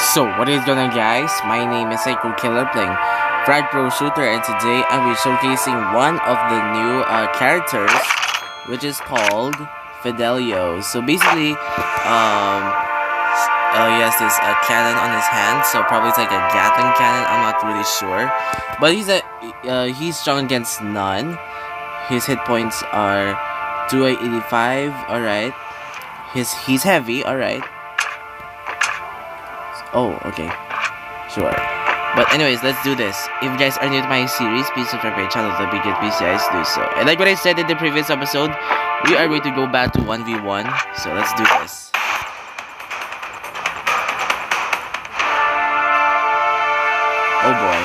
So what is going on, guys? My name is Psycho Killer playing Frag Pro Shooter, and today I'll be showcasing one of the new characters, which is called Fidelio. So basically, he has this cannon on his hand, so probably it's like a Gatling cannon. I'm not really sure, but he's strong against none. His hit points are 285. All right. He's heavy. All right. Oh, okay. Sure. But anyways, let's do this. If you guys are new to my series, please subscribe to my channel. That'd be good. Please guys do so. And like what I said in the previous episode, we are going to go back to 1v1. So let's do this. Oh boy.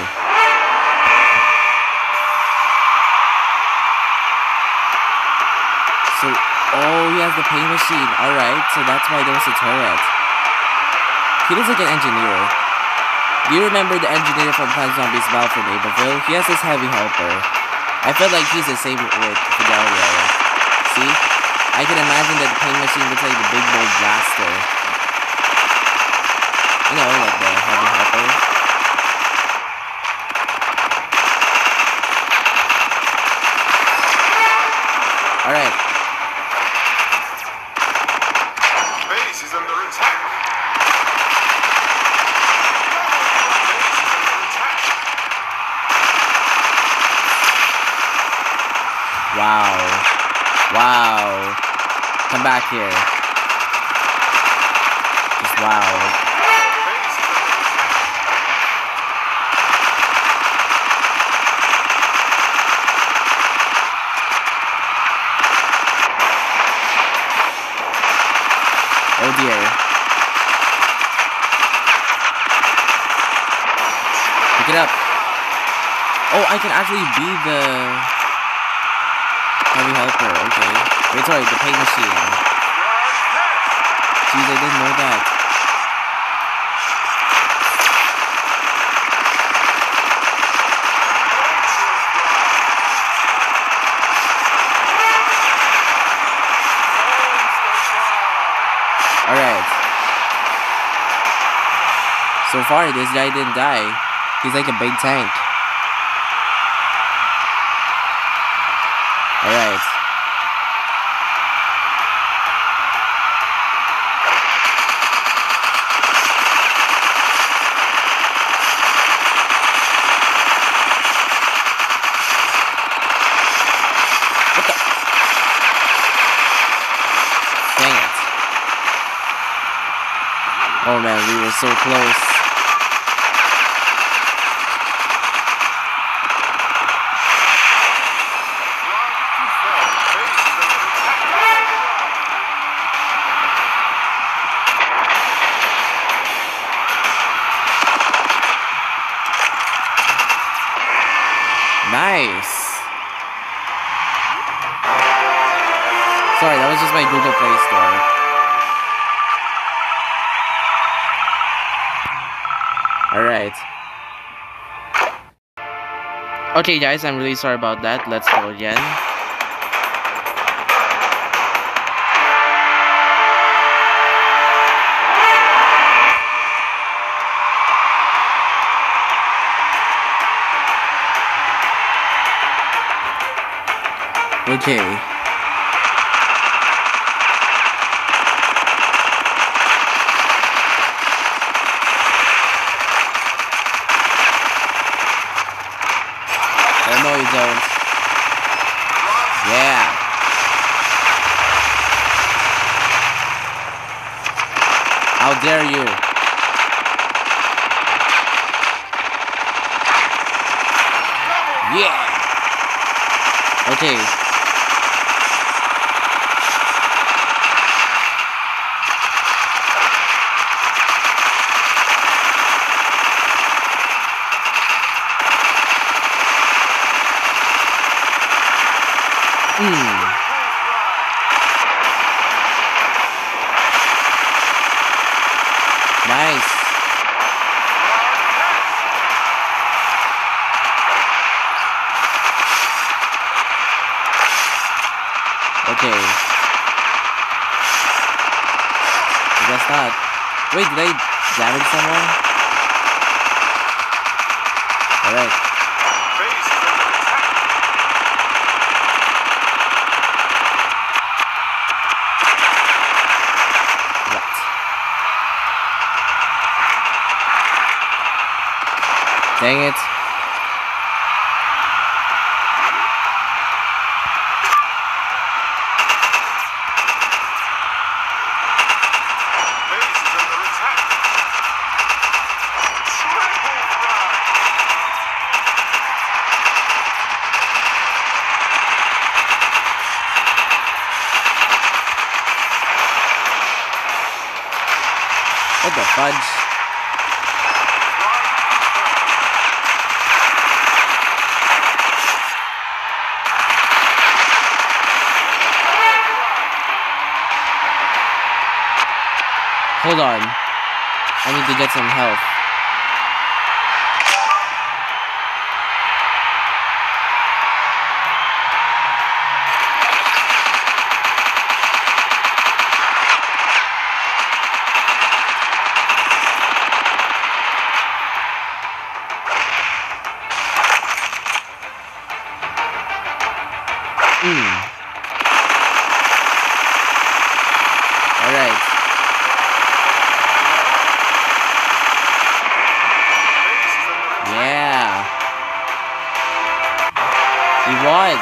So, he has the paint machine. Alright, so that's why there's a turret. He looks like an engineer. Do you remember the engineer from Plants Zombies Battle for Neighborville? He has this heavy helper. I feel like he's the same with Fidelio. See? I can imagine that the paint machine looks like the big bold blaster. You know, like the heavy helper. Alright. Base is under attack. Wow. Wow. Come back here. Just wow. Oh dear. Pick it up. Oh, I can actually be the heavy helper, okay. Wait, sorry, the paint machine. Jeez, I didn't know that. Alright. So far, this guy didn't die. He's like a big tank. Alright. What the? Dang it. Oh man, we were so close. Nice. Sorry, that was just my Google Play Store. Alright. Okay guys, I'm really sorry about that. Let's go again. Okay. Oh no, you don't. Yeah. How dare you? Yeah. Okay. Nice. Okay. I guess not. Wait, did I damage someone? Alright. Base is under attack. What? Dang it. Base is under attack. Triple frag. What the fudge? Hold on. I need to get some health. Alright. Base is under attack. Yeah. He won.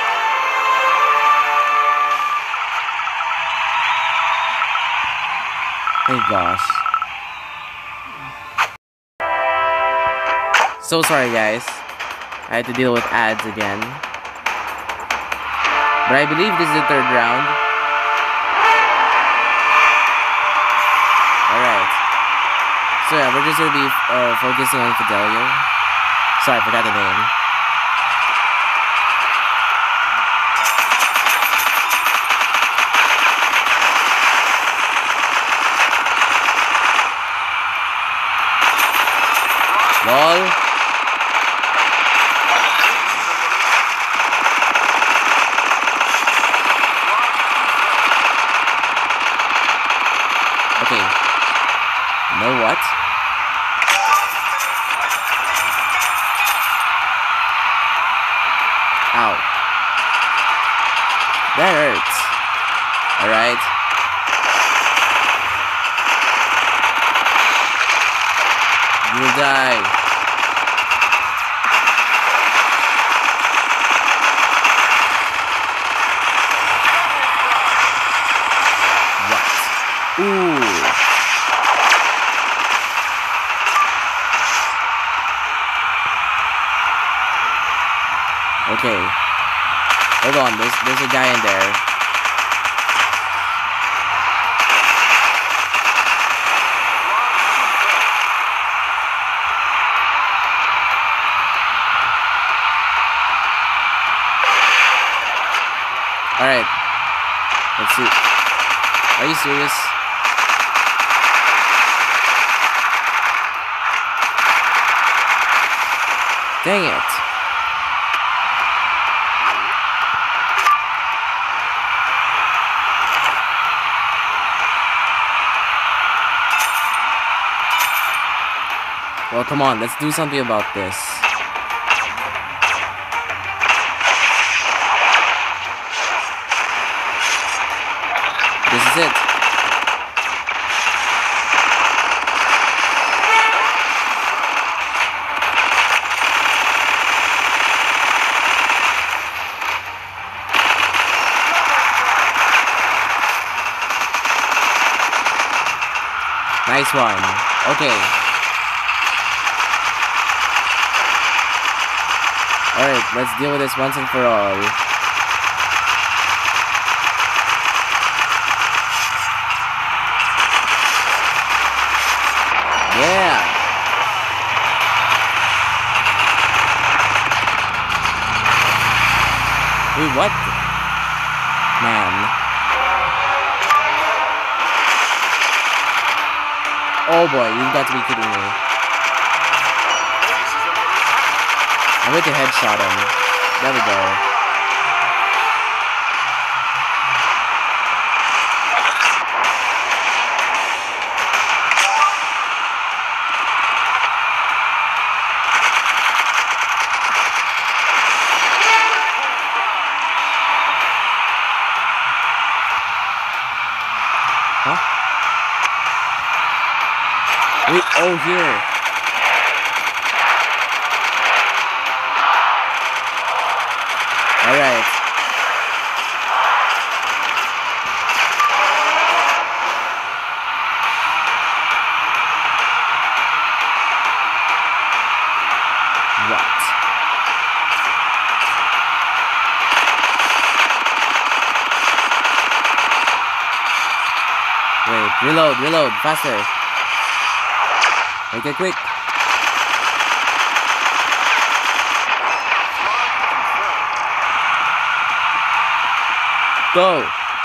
Thank gosh. So sorry guys. I had to deal with ads again. But I believe this is the third round. Alright. So yeah, we're just gonna be focusing on Fidelio. Sorry, I forgot the name. LOL. Okay. You know what? Ow. That hurts. Alright. You will die. What? Ooh. Okay. Hold on, there's a guy in there. Alright. Let's see. Are you serious? Dang it. Well, come on, let's do something about this. This is it. Nice one. Okay. Alright, let's deal with this once and for all. Yeah! Wait, what? Man. Oh boy, you've got to be kidding me. I'm going to headshot him. There we go. Oh, here. Alright. What? Wait, reload, faster. Make it quick. Go!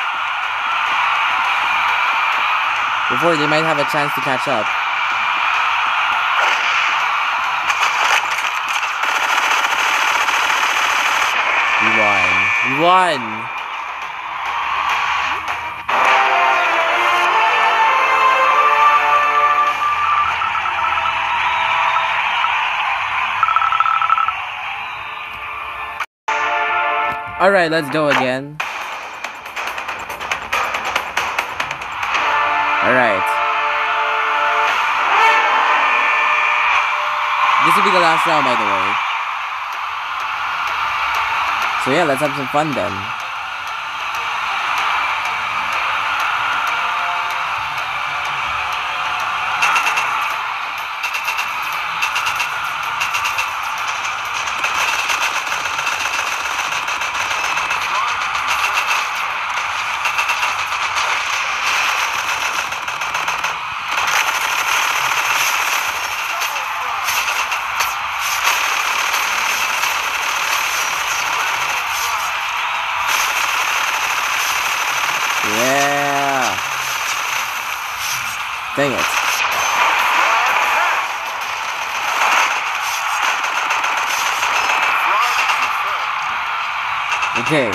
Before they might have a chance to catch up. We won! Alright, let's go again. Alright. This will be the last round, by the way. So yeah, let's have some fun then. Yeah. Dang it. Okay.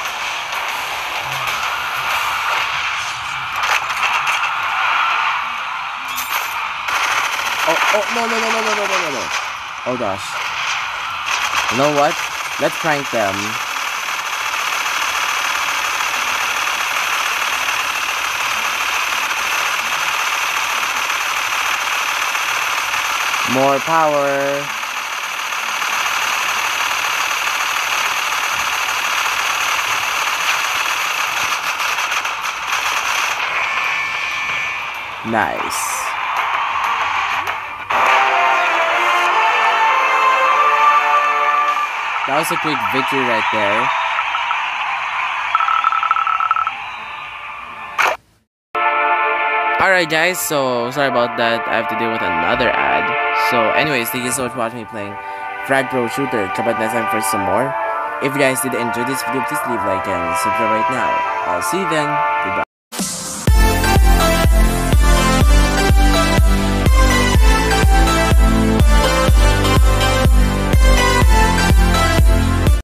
Oh, no. Oh gosh. You know what? Let's prank them. More power. Nice. That was a quick victory right there. Alright guys, so sorry about that. I have to deal with another ad. So anyways, thank you so much for watching me playing Frag Pro Shooter. Come back next time for some more. If you guys did enjoy this video, please leave a like and subscribe right now. I'll see you then. Goodbye.